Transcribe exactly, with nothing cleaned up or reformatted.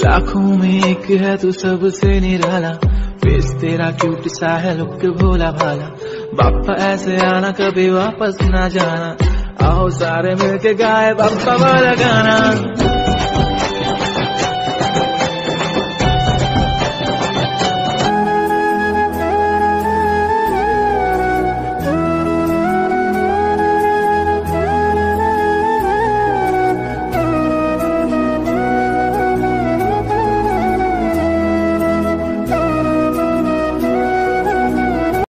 लाखों में एक है तू सबसे निराला, फेस तेरा क्यूट सा है, लुक भोला भाला। बाप्पा ऐसे आना कभी वापस ना जाना, आओ सारे मिलके गाए बाप्पा वाला गाना।